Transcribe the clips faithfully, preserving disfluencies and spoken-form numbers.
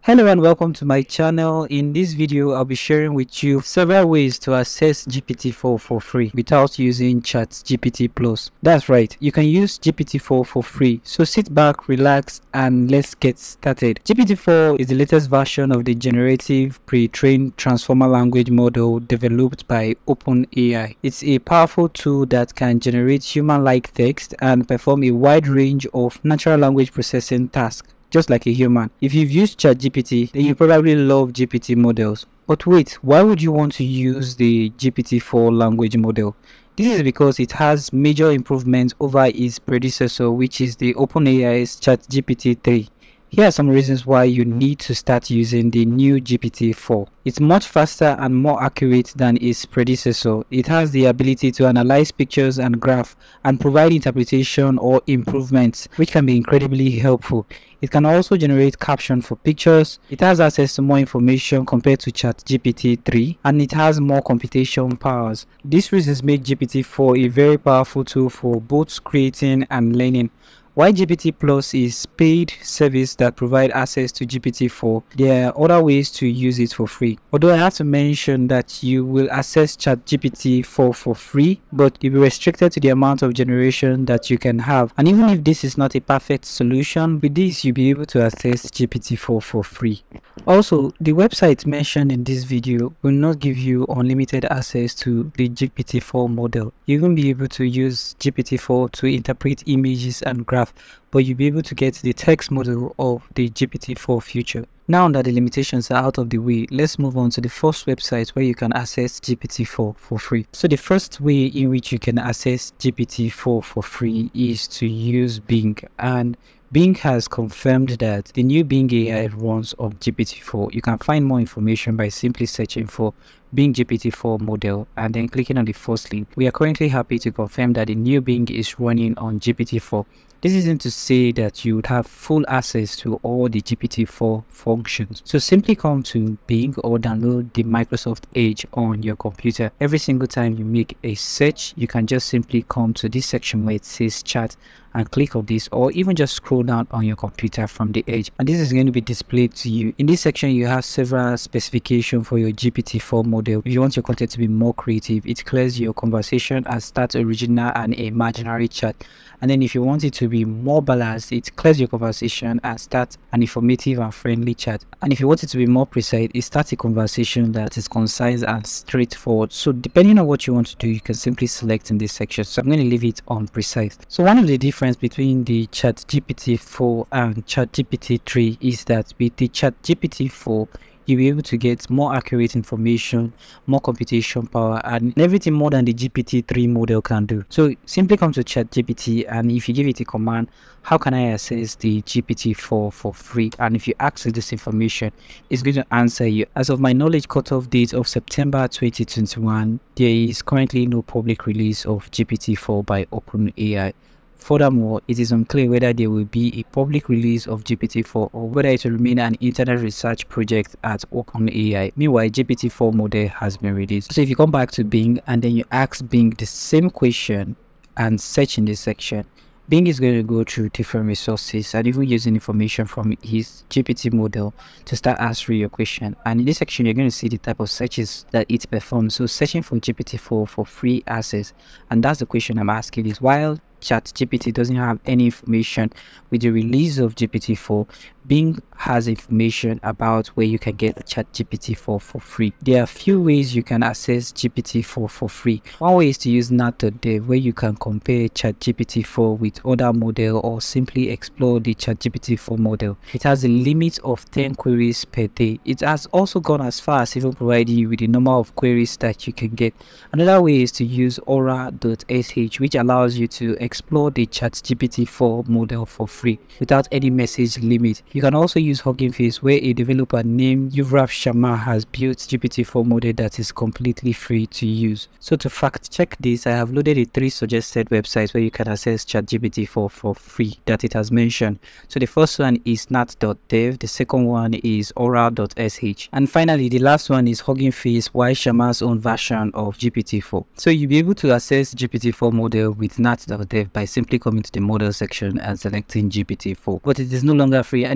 Hello and welcome to my channel. In this video, I'll be sharing with you several ways to access G P T four for free without using Chat G P T Plus. That's right, you can use G P T four for free. So sit back, relax, and let's get started. G P T four is the latest version of the generative pre-trained transformer language model developed by OpenAI. It's a powerful tool that can generate human-like text and perform a wide range of natural language processing tasks, just like a human. If you've used Chat G P T, then you probably love G P T models. But wait, why would you want to use the G P T four language model? This is because it has major improvements over its predecessor, which is the OpenAI's Chat G P T three. Here are some reasons why you need to start using the new G P T four. It's much faster and more accurate than its predecessor. It has the ability to analyze pictures and graphs and provide interpretation or improvements, which can be incredibly helpful. It can also generate caption for pictures. It has access to more information compared to Chat G P T three, and it has more computation powers. These reasons make G P T four a very powerful tool for both creating and learning. While G P T Plus is paid service that provide access to G P T four, there are other ways to use it for free. Although I have to mention that you will access Chat G P T four for free, but you'll be restricted to the amount of generation that you can have. And even if this is not a perfect solution, with this you'll be able to access G P T four for free. Also, the website mentioned in this video will not give you unlimited access to the G P T four model. You won't be able to use G P T four to interpret images and graphs, but you'll be able to get the text model of the G P T four future. Now that the limitations are out of the way, let's move on to the first website where you can access G P T four for free. So the first way in which you can access G P T four for free is to use Bing, and Bing has confirmed that the new Bing A I runs on G P T four. You can find more information by simply searching for Bing G P T four model and then clicking on the first link. We are currently happy to confirm that the new Bing is running on G P T four. This isn't to say that you would have full access to all the G P T four functions. So simply come to Bing or download the Microsoft Edge on your computer. Every single time you make a search, you can just simply come to this section where it says chat and click on this, or even just scroll down on your computer from the edge, and this is going to be displayed to you. In this section you have several specifications for your G P T four model. If you want your content to be more creative, it clears your conversation and start original and imaginary chat. And then if you want it to be more balanced, it clears your conversation and start an informative and friendly chat. And if you want it to be more precise, it starts a conversation that is concise and straightforward. So depending on what you want to do, you can simply select in this section. So I'm going to leave it on precise. So one of the difference between the Chat G P T four and Chat G P T three is that with the Chat G P T four, you'll be able to get more accurate information, more computation power, and everything more than the G P T three model can do. So simply come to Chat G P T, and if you give it a command, how can I access the G P T four for free? And if you ask it this information, it's going to answer you. As of my knowledge cutoff date of September twenty twenty-one, there is currently no public release of G P T four by OpenAI. Furthermore, it is unclear whether there will be a public release of G P T four or whether it will remain an internet research project at OpenAI. Meanwhile, G P T four model has been released. So if you come back to Bing and then you ask Bing the same question and search in this section, Bing is going to go through different resources and even using information from his G P T model to start answering your question. And in this section, you're going to see the type of searches that it performs. So searching for G P T four for free access, and that's the question I'm asking is, while Chat G P T doesn't have any information with the release of G P T four, Bing has information about where you can get Chat G P T four for free. There are a few ways you can access G P T four for free. One way is to use nat dot dev, where you can compare Chat G P T four with other model or simply explore the Chat G P T four model. It has a limit of ten queries per day. It has also gone as far as even providing you with the number of queries that you can get. Another way is to use aura dot s h, which allows you to explore the Chat G P T four model for free without any message limit. You can also use Hugging Face, where a developer named Yuvraj Sharma has built G P T four model that is completely free to use. So to fact check this, I have loaded the three suggested websites where you can access Chat G P T four for free that it has mentioned. So the first one is nat dot dev, the second one is aura dot s h, and finally the last one is Hugging Face, while Sharma's own version of G P T four. So you'll be able to access G P T four model with nat dot dev by simply coming to the model section and selecting G P T four, but it is no longer free, and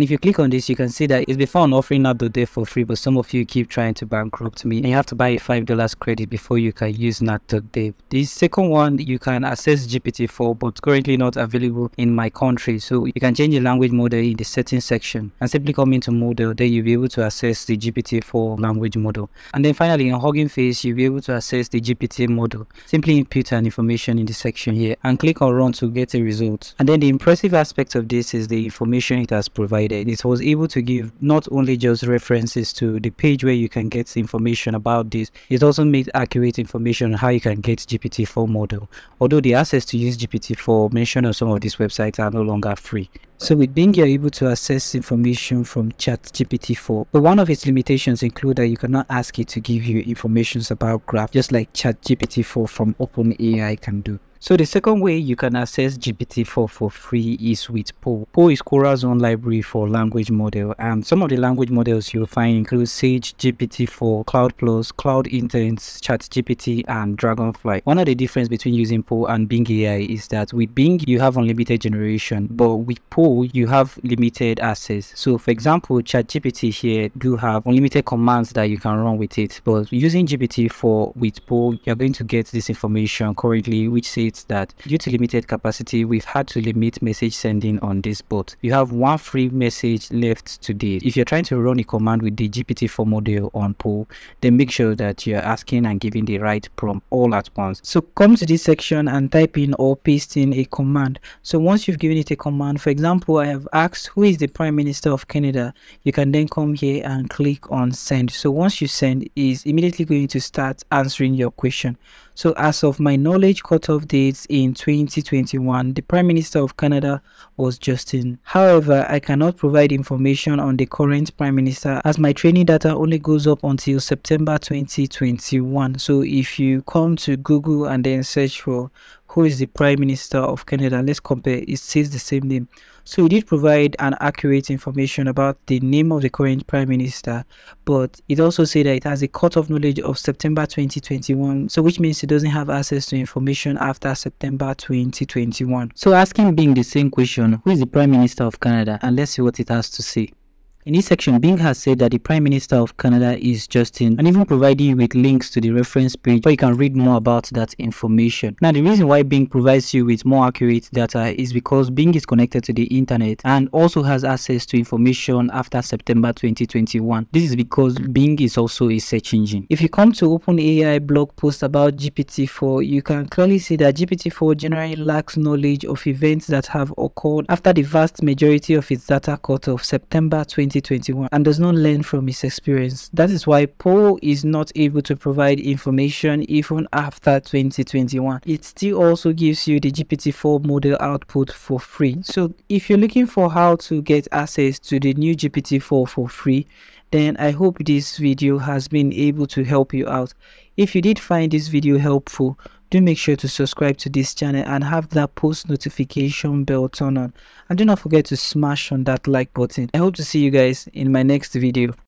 And if you click on this, you can see that it's before an offering out there for free, but some of you keep trying to bankrupt me and you have to buy a five dollars credit before you can use nat.dev. This second one, you can access G P T four, but currently not available in my country. So you can change the language model in the settings section and simply come into model. Then you'll be able to access the G P T four language model. And then finally in Hugging Face, you'll be able to access the G P T model. Simply input an information in the section here and click on run to get a result. And then the impressive aspect of this is the information it has provided. It was able to give not only just references to the page where you can get information about this, it also made accurate information on how you can get G P T four model, although the access to use G P T four mentioned on some of these websites are no longer free. So with Bing, you're able to access information from Chat G P T four, but one of its limitations include that you cannot ask it to give you information about graph, just like Chat G P T four from OpenAI can do. So the second way you can access G P T four for free is with Poe. Poe is Quora's own library for language model, and some of the language models you'll find include Sage, G P T four, Cloud Plus, Cloud Intense, Chat G P T, and Dragonfly. One of the difference between using Poe and Bing A I is that with Bing you have unlimited generation, but with Poe you have limited access. So for example, Chat G P T here do have unlimited commands that you can run with it, but using G P T four with Poe, you're going to get this information currently, which says that due to limited capacity, we've had to limit message sending on this bot. You have one free message left today. If you're trying to run a command with the G P T four model on Poe, then make sure that you're asking and giving the right prompt all at once. So come to this section and type in or paste in a command. So once you've given it a command, for example, I have asked who is the Prime Minister of Canada, you can then come here and click on send. So once you send, it's immediately going to start answering your question. So as of my knowledge, cutoff dates in twenty twenty-one, the Prime Minister of Canada was Justin. However, I cannot provide information on the current Prime Minister as my training data only goes up until September twenty twenty-one. So if you come to Google and then search for who is the Prime Minister of Canada, let's compare, it says the same name. So it did provide an accurate information about the name of the current Prime Minister, but it also said that it has a cutoff knowledge of September twenty twenty-one, so which means it doesn't have access to information after September twenty twenty-one. So asking Bing the same question, who is the Prime Minister of Canada, and let's see what it has to say. In this section, Bing has said that the Prime Minister of Canada is Justin, and even providing you with links to the reference page where you can read more about that information. Now, the reason why Bing provides you with more accurate data is because Bing is connected to the internet and also has access to information after September twenty twenty-one. This is because Bing is also a search engine. If you come to OpenAI blog post about G P T four, you can clearly see that G P T four generally lacks knowledge of events that have occurred after the vast majority of its data cut off September twenty twenty-one and does not learn from its experience. That is why Poe is not able to provide information even after twenty twenty-one. It still also gives you the G P T four model output for free. So if you're looking for how to get access to the new G P T four for free, then I hope this video has been able to help you out. If you did find this video helpful, do make sure to subscribe to this channel and have that post notification bell turn on, and do not forget to smash on that like button. I hope to see you guys in my next video.